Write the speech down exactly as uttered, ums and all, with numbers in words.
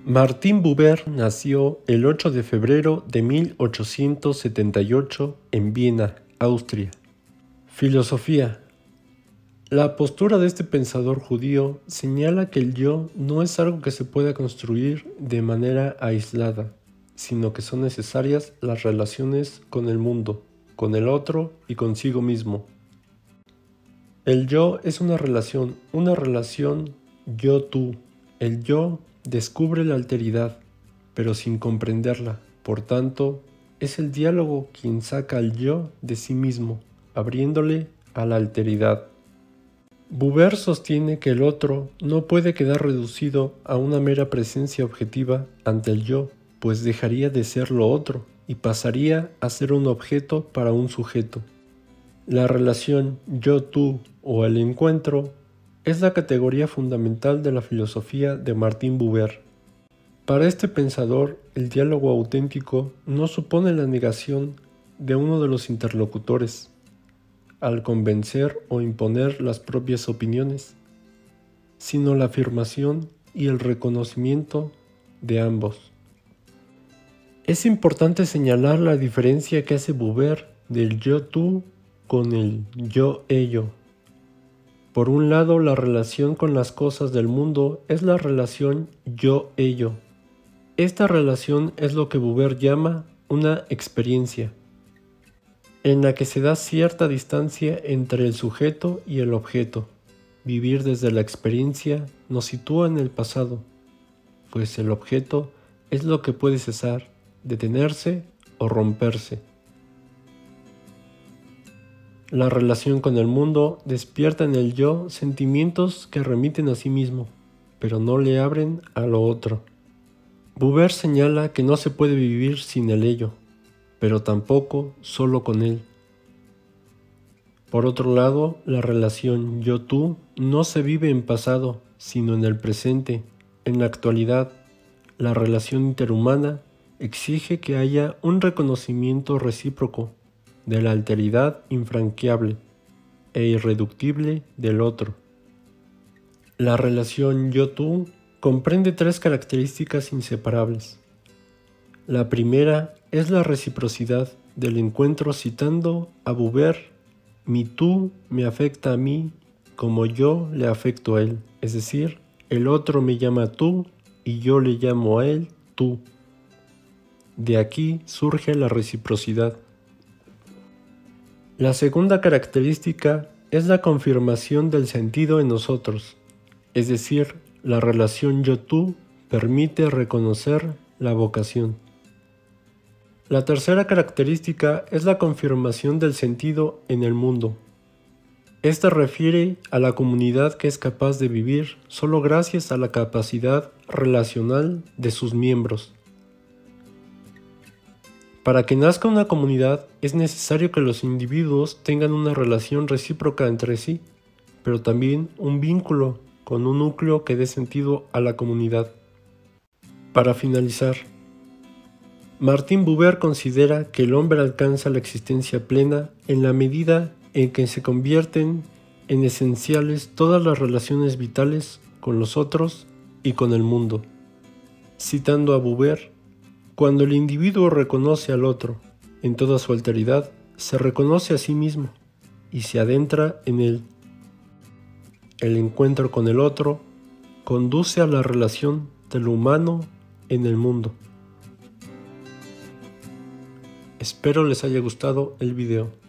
Martin Buber nació el ocho de febrero de mil ochocientos setenta y ocho en Viena, Austria. Filosofía. La postura de este pensador judío señala que el yo no es algo que se pueda construir de manera aislada, sino que son necesarias las relaciones con el mundo, con el otro y consigo mismo. El yo es una relación, una relación yo-tú. El yo descubre la alteridad, pero sin comprenderla. Por tanto, es el diálogo quien saca al yo de sí mismo, abriéndole a la alteridad. Buber sostiene que el otro no puede quedar reducido a una mera presencia objetiva ante el yo, pues dejaría de ser lo otro y pasaría a ser un objeto para un sujeto. La relación yo-tú o el encuentro es la categoría fundamental de la filosofía de Martin Buber. Para este pensador, el diálogo auténtico no supone la negación de uno de los interlocutores, al convencer o imponer las propias opiniones, sino la afirmación y el reconocimiento de ambos. Es importante señalar la diferencia que hace Buber del yo-tú con el yo-ello. Por un lado, la relación con las cosas del mundo es la relación yo-ello. Esta relación es lo que Buber llama una experiencia, en la que se da cierta distancia entre el sujeto y el objeto. Vivir desde la experiencia nos sitúa en el pasado, pues el objeto es lo que puede cesar, detenerse o romperse. La relación con el mundo despierta en el yo sentimientos que remiten a sí mismo, pero no le abren a lo otro. Buber señala que no se puede vivir sin el ello, pero tampoco solo con él. Por otro lado, la relación yo-tú no se vive en pasado, sino en el presente, en la actualidad. La relación interhumana exige que haya un reconocimiento recíproco de la alteridad infranqueable e irreductible del otro. La relación yo-tú comprende tres características inseparables. La primera es la reciprocidad del encuentro, citando a Buber: mi tú me afecta a mí como yo le afecto a él, es decir, el otro me llama tú y yo le llamo a él tú. De aquí surge la reciprocidad. La segunda característica es la confirmación del sentido en nosotros, es decir, la relación yo-tú permite reconocer la vocación. La tercera característica es la confirmación del sentido en el mundo. Esta refiere a la comunidad que es capaz de vivir solo gracias a la capacidad relacional de sus miembros. Para que nazca una comunidad es necesario que los individuos tengan una relación recíproca entre sí, pero también un vínculo con un núcleo que dé sentido a la comunidad. Para finalizar, Martin Buber considera que el hombre alcanza la existencia plena en la medida en que se convierten en esenciales todas las relaciones vitales con los otros y con el mundo. Citando a Buber: cuando el individuo reconoce al otro en toda su alteridad, se reconoce a sí mismo y se adentra en él. El encuentro con el otro conduce a la relación de lo humano en el mundo. Espero les haya gustado el video.